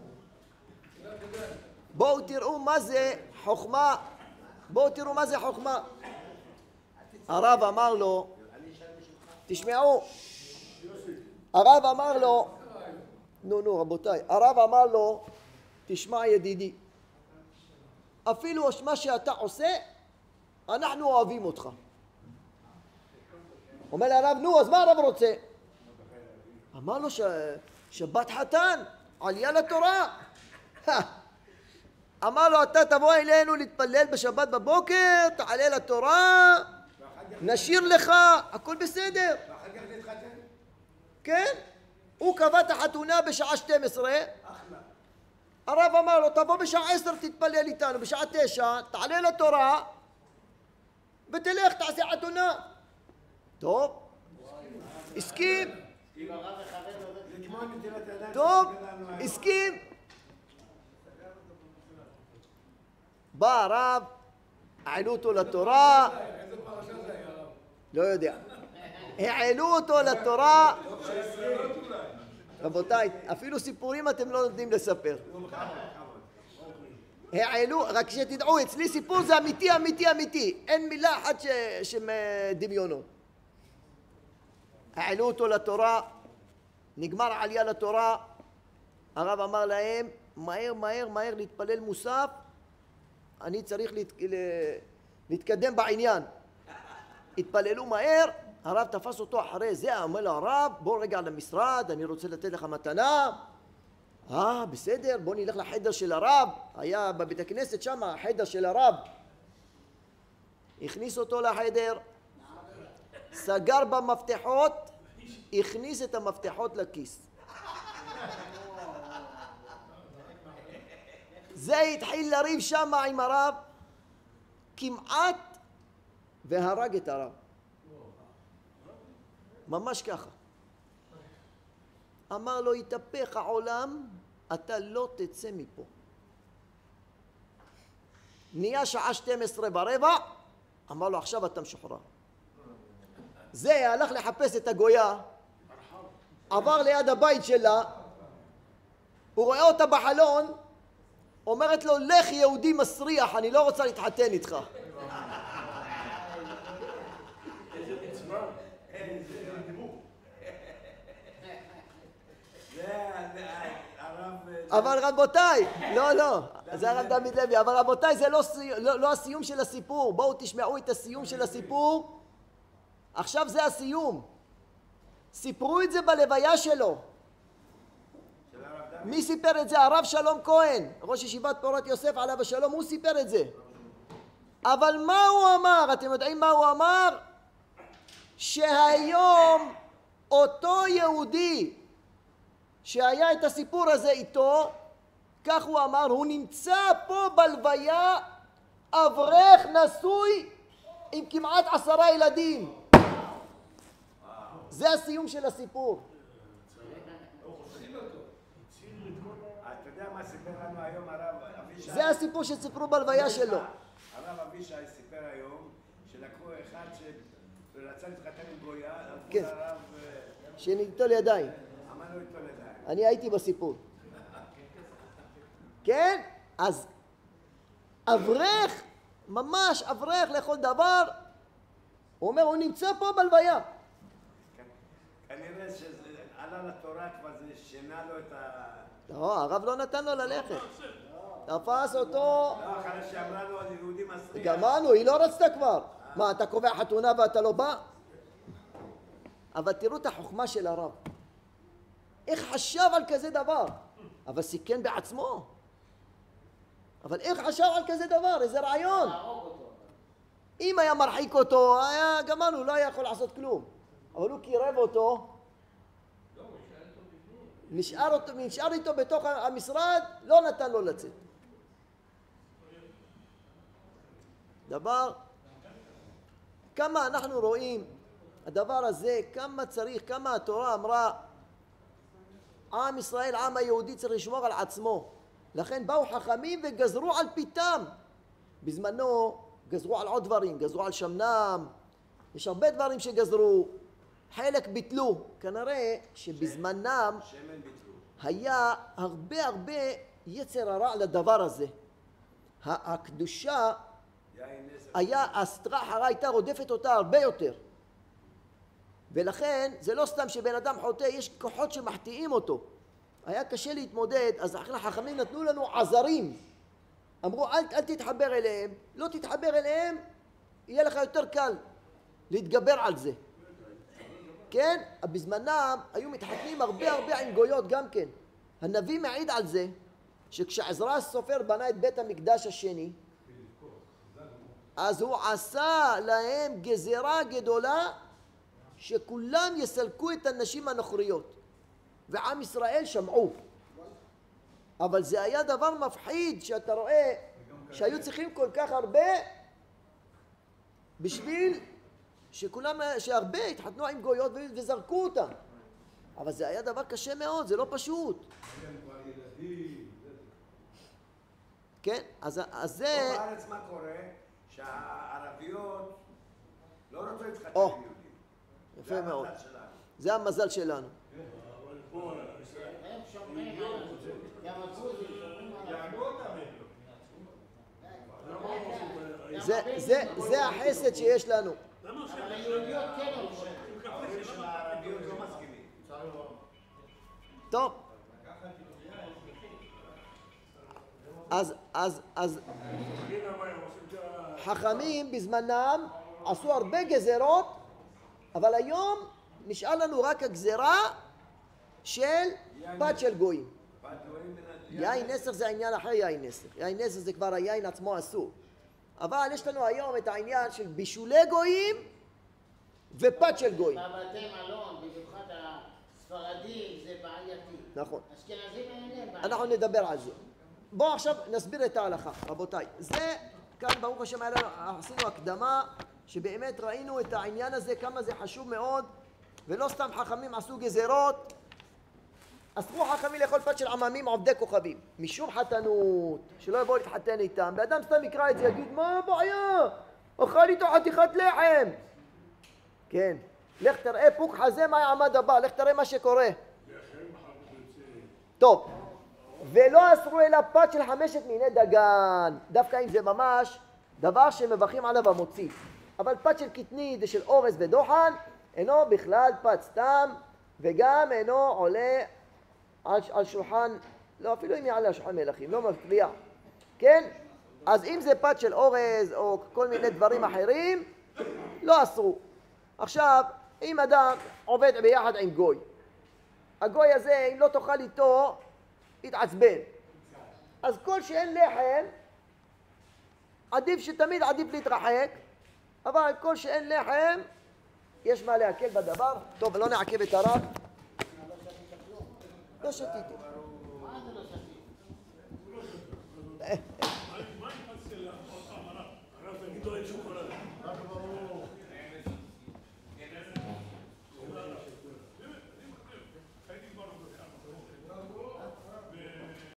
בואו תראו מה זה חוכמה. בואו תראו מה זה חוכמה. הרב אמר לו, תשמעו, הרב אמר לו, נו נו רבותיי, הרב אמר לו, תשמע ידידי, אפילו מה שאתה עושה, אנחנו אוהבים אותך. אומר לרב, נו, אז מה הרב רוצה? אמר לו, שבת חתן, עלייה לתורה. אמר לו, אתה תבוא אלינו להתפלל בשבת בבוקר, תעלה לתורה, נשאיר לך, הכל בסדר. ואחר כך נתחתן. כן? הוא קבע את החתונה בשעה שתים עשרה. אחלה. הרב אמר לו, תבוא בשעה עשר תתפלל איתנו, בשעה תשע, תעלה לתורה, ותלך, תעשה חתונה. טוב, הסכים. כאילו הרב מכבד לו את זה כמו נטילת ידיים. טוב, שסיפר לנו היום. הסכים. בא הרב, העלו אותו לתורה, איזה פרשה זה היה הרב? לא יודע. העלו אותו לתורה. רבותיי, אפילו סיפורים אתם לא נותנים לספר. העלו, רק שתדעו, אצלי סיפור זה אמיתי, אמיתי, אמיתי. אין מילה אחת שדמיונות. העלו אותו לתורה, נגמר עלייה לתורה, הרב אמר להם, מהר, מהר, מהר להתפלל מוסף, אני צריך להת... להתקדם בעניין. התפללו מהר, הרב תפס אותו אחרי זה, אומר לו הרב, בוא רגע למשרד, אני רוצה לתת לך מתנה. אה, בסדר, בוא נלך לחדר של הרב, היה בבית הכנסת שם, החדר של הרב. הכניס אותו לחדר, סגר במפתחות, הכניס את המפתחות לכיס. זה התחיל לריב שם עם הרב, כמעט והרג את הרב. ממש ככה. אמר לו, יתהפך העולם, אתה לא תצא מפה. נהיה שעה שתים עשרה ברבע, אמר לו, עכשיו אתה משוחרר. זה הלך לחפש את הגויה, עבר ליד הבית שלה, הוא רואה אותה בחלון, אומרת לו, לך יהודי מסריח, אני לא רוצה להתחתן איתך. אבל רבותיי, לא, לא, זה הרב דוד לוי, אבל רבותיי, זה לא, לא, לא הסיום של הסיפור. בואו תשמעו את הסיום של הסיפור. עכשיו זה הסיום. סיפרו את זה בלוויה שלו. מי סיפר את זה? הרב שלום כהן, ראש ישיבת פורת יוסף עליו השלום, הוא סיפר את זה. אבל מה הוא אמר? אתם יודעים מה הוא אמר? שהיום אותו יהודי שהיה את הסיפור הזה איתו, כך הוא אמר, הוא נמצא פה בלוויה, אברך נשוי עם כמעט עשרה ילדים. זה הסיום של הסיפור. אתה יודע מה סיפר לנו היום הרב אבישי? זה הסיפור שסיפרו בלוויה שלו. הרב אבישי סיפר היום שלקחו אחד שרצה להתחתן עם גויה, כן. אמרו לרב, שניטול ידיים. אמרנו איתו לדעת. אני הייתי בסיפור. כן? אז אברך, ממש אברך לכל דבר, הוא אומר, הוא נמצא פה בלוויה. כנראה שעלה לתורה כבר זה שינה לו את ה... לא, הרב לא נתן לו ללכת. תפס אותו, לא, אחרי שאמרה לו, אני יהודי מסריח. גמרנו, היא לא רצתה כבר. מה, אתה קובע חתונה ואתה לא בא? אבל תראו את החוכמה של הרב. איך חשב על כזה דבר? אבל סיכן בעצמו. אבל איך חשב על כזה דבר? איזה רעיון. אם היה מרחיק אותו, היה גמרנו, לא היה יכול לעשות כלום. אבל הוא קירב אותו, נשאר, אותו, נשאר איתו בתוך המשרד, לא נתן לו לצאת. דבר, כמה אנחנו רואים, הדבר הזה, כמה צריך, כמה התורה אמרה, עם ישראל, עם היהודי צריך לשמור על עצמו. לכן באו חכמים וגזרו על פיתם. בזמנו גזרו על עוד דברים, גזרו על שמנם, יש הרבה דברים שגזרו, חלק ביטלו. כנראה שבזמנם שמן ביטלו. היה הרבה הרבה יצר הרע לדבר הזה. הקדושה יין נסר. היה, הסטרה הרע הייתה רודפת אותה הרבה יותר. ולכן זה לא סתם שבן אדם חוטא, יש כוחות שמחטיאים אותו. היה קשה להתמודד, אז אחרי החכמים נתנו לנו עזרים. אמרו אל, אל תתחבר אליהם, לא תתחבר אליהם, יהיה לך יותר קל להתגבר על זה. כן? בזמנם היו מתחתנים הרבה הרבה עם גויות גם כן. הנביא מעיד על זה שכשעזרא הסופר בנה את בית המקדש השני, אז הוא עשה להם גזירה גדולה שכולם יסלקו את הנשים הנוכריות. ועם ישראל שמעו. אבל זה היה דבר מפחיד שאתה רואה שהיו צריכים כל כך הרבה בשביל שכולם, שהרבה התחתנו עם גויות וזרקו אותם. אבל זה היה דבר קשה מאוד, זה לא פשוט. כן, אז, אז זה... פה בארץ מה קורה? שהערביות לא רוצות להתחתן או, עם יהודים. יפה זה מאוד. המזל שלנו. זה המזל שלנו. הם שומרים על גם הדרוזים שומרים על יענו אותם הם זה, זה, זה החסד שיש לנו. למה עושים אבל היהודיות כן הולכות. ההורים של הערביות לא מסכימים. טוב. אז, אז, אז חכמים בזמנם עשו הרבה גזירות, אבל היום נשאר לנו רק הגזירה של פת של גויים. יין נסך זה העניין אחרי יין נסך. יין נסך זה כבר היין עצמו אסור. אבל יש לנו היום את העניין של בישולי גויים ופת של גויים. בבתי מלון, במיוחד הספרדים, זה בעייתי. נכון. אשכנזים אין להם בעיה. אנחנו נדבר על זה. בואו עכשיו נסביר את ההלכה, רבותיי. זה, כאן ברוך השם היה לנו, עשינו הקדמה, שבאמת ראינו את העניין הזה, כמה זה חשוב מאוד, ולא סתם חכמים עשו גזירות. אסרו חכמים לאכול פת של עממים עובדי כוכבים, משום חתנות, שלא יבואו להתחתן איתם. באדם סתם יקרא את זה, יגיד, מה הבעיה? אוכל איתו חתיכת לחם. כן, לך תראה פוק חזה מה יעמד הבא, לך תראה מה שקורה. טוב. ולא אסרו אלא פת של חמשת מיני דגן, דווקא אם זה ממש דבר שמברכים עליו המוציא. אבל פת של קטנית ושל אורז ודוחן אינו בכלל פת סתם, וגם אינו עולה על, על שולחן, לא אפילו אם יעלה על שולחן מלכים, לא מפריע. כן? אז אם זה פת של אורז או כל מיני דברים אחרים, לא אסרו. עכשיו, אם אדם עובד ביחד עם גוי, הגוי הזה, אם לא תאכל איתו, יתעצבן. אז כל שאין לחם, עדיף שתמיד עדיף להתרחק, אבל כל שאין לחם, יש מה להקל בדבר. טוב, לא נעכב את הרב. לא שתיתי. מה זה לא שתית? מה נפץ של הרב? הרב תגידו אין שום חולה.